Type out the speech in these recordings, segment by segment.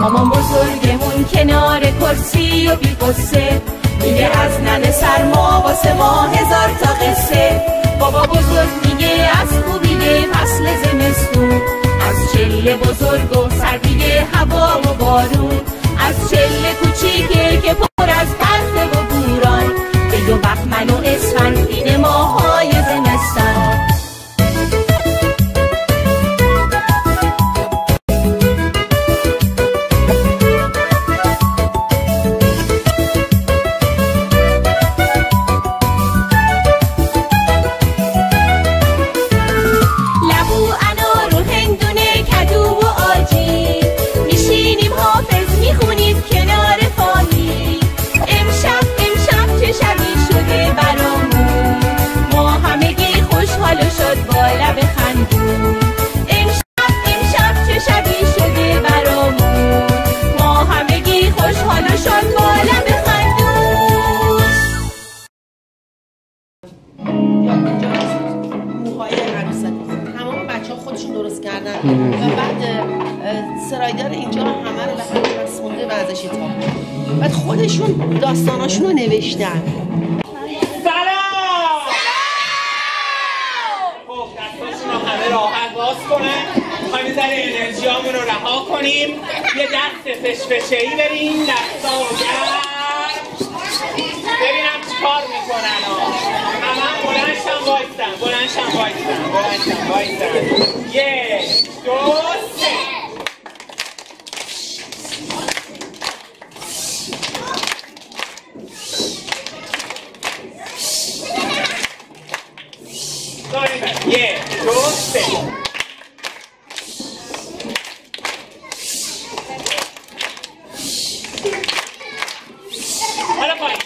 مامان بزرگمون کنار کرسی و بی قصه میگه از ننه سرما واسه ما 1000 تا قصه. بابا بزرگ میگه از خوبی فصل زمستون، از چله بزرگ و سردی هوا و بارون، از چله کوچیکه که پر از برف و بوران، به دو بهمن و اسفند این ماهای زمستان. و بعد سرایدار اینجا همه رو به هم چسبونده و ازش تاب، بعد خودشون داستاناشون رو نوشتن. سلام! خب دستاشون رو همه راحت باز کنن. میخوایم یه ذره انرژیامون رو رها کنیم، یه دست فشفشه‌ای بریم، دستا رو گرد ببینم چی کار میکنن ها. همه بلندشن وایستن. 1 2 3 1 2 3 حالا پایین.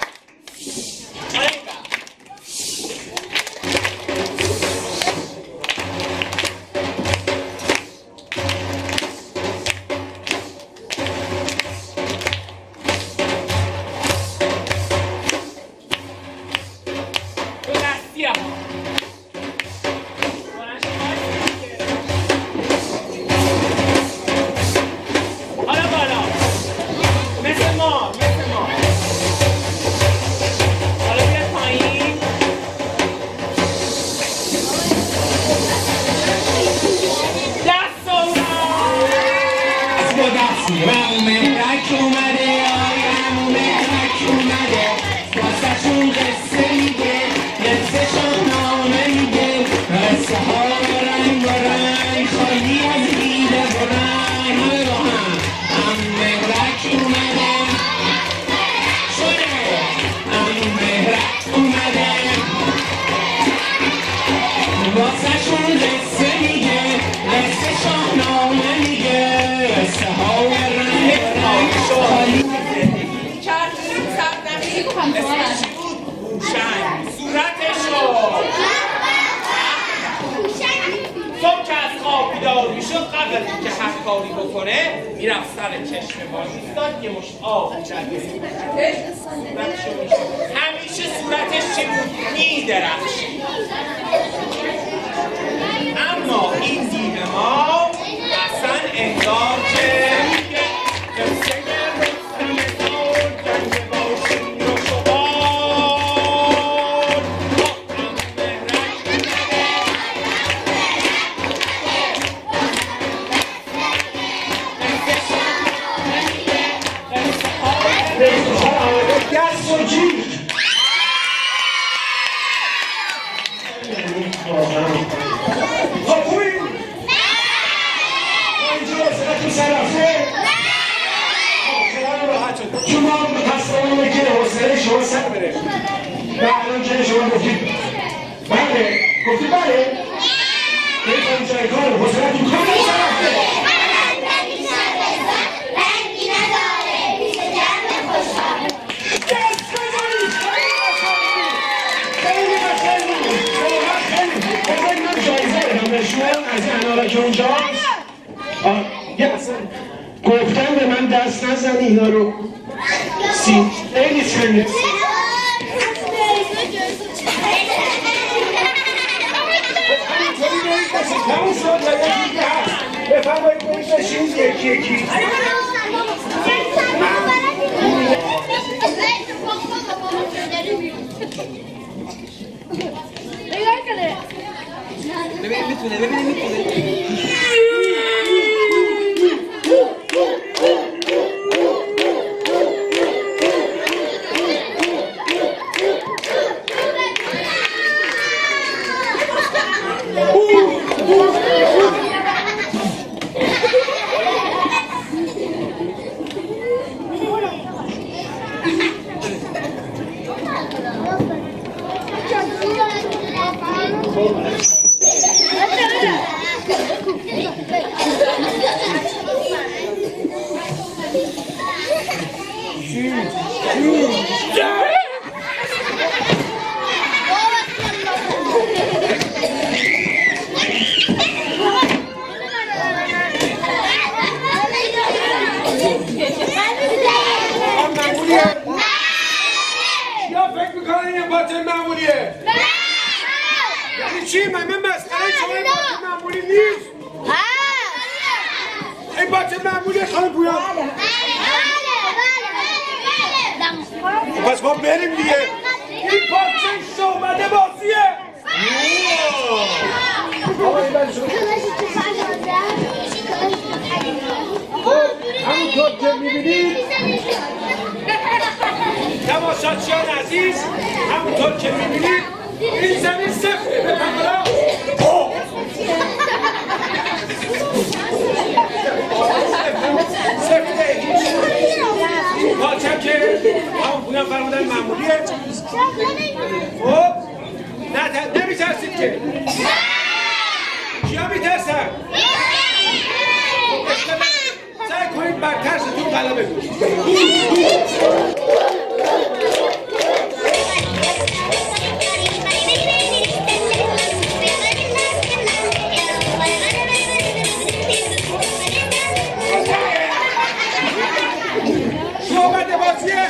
کاری بکنه میرفت سر چشم ما ایستاد، یه مشت آب همیشه صورتش چی بود؟ میدرخشید. اما این دیو ما اصلا انگار که گفتم به من دست نزنی اینا رو خیلی سنده بفرمایید برید بشین یکی یا فکر میکنن این باطل معمولیه؟ یعنی چی؟ من مسخره شما این باطل معمولی نیست؟ این باطل معمولیه خانم پویان؟ پس ما بریم دیگه. این باطل شعبده بازیه. همونطور که میبینید تماشاچیان عزیز، همونطور که میبینید این زمین سفته به پنگلا سفته پاچم که همون پویان فرمودن معمولیه. خب نمیترسید که کیا میترسن؟ سعی کنید بر ترستون غلبه کنید. شعبده بازیه.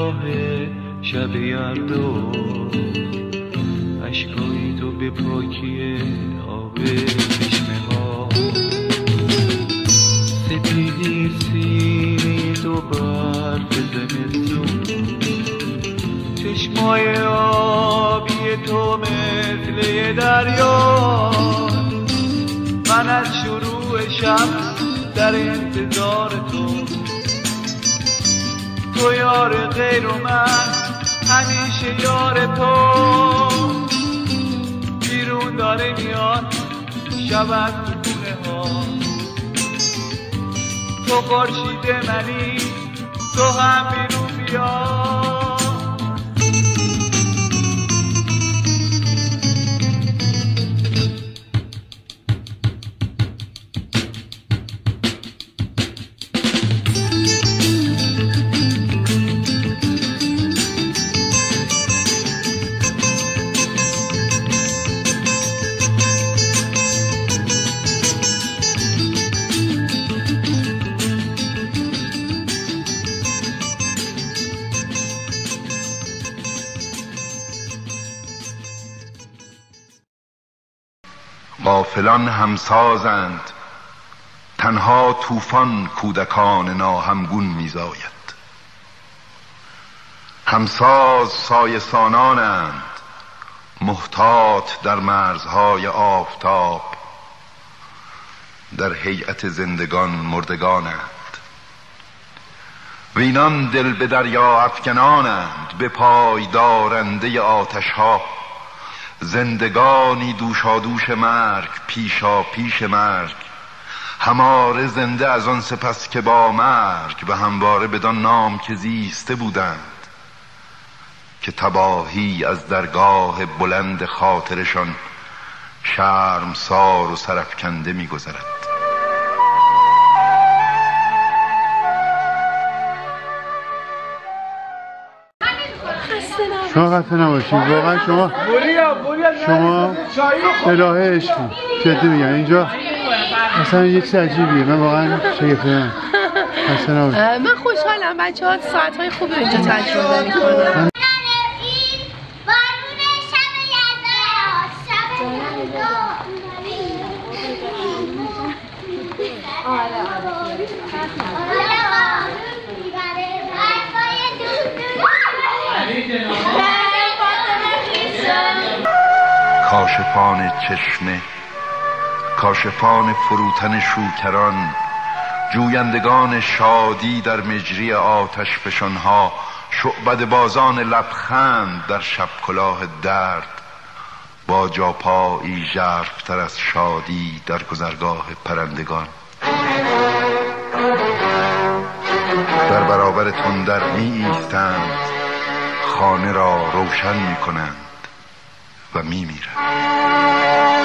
سیاه شب یلدا، اشکای تو به پاکی آب چشمه ها، سپیدی سیرید و برف زمستون، چشمای آبی تو مثل یه دریا، من از شروع شب در انتظار تو یار غیر و من همیشه یار تو، بیرون داره میاد شب از خونه ها، تو خورشید منی تو هم بیرون بیا. غافلان همسازند، تنها طوفان کودکان ناهمگون میزاید. همساز سایه‌سانانند، محتاط در مرزهای آفتاب، در هیئت زندگان مردگانند. وینان دل به دریا افکنانند، به پای دارنده آتشها، زندگانی دوشادوش مرگ، پیشا پیش مرگ، هماره زنده از آن سپس که با مرگ و همواره بدان نام که زیسته بودند، که تباهی از درگاه بلند خاطرشان شرمسار و سرافکنده می‌گذرد. شما خسته نباشید، واقعا شما الهه عشقی، جدی میگم. اینجا اصلا یک چیز عجیبیه، من واقعا شگفت‌زده‌ام. خسته نباشید. من خوشحالم، بچه‌ها ساعت‌های خوبی اینجا تجربه می‌کنن. کاشفان چشمه، کاشفان فروتن شوکران، جویندگان شادی در مجری آتش فشانها، شعبده بازان لبخند در شب کلاه درد، با جاپایی ژرف‌تر از شادی در گذرگاه پرندگان. در برابر تندر می ایستند، خانه را روشن می کنند و می میرند.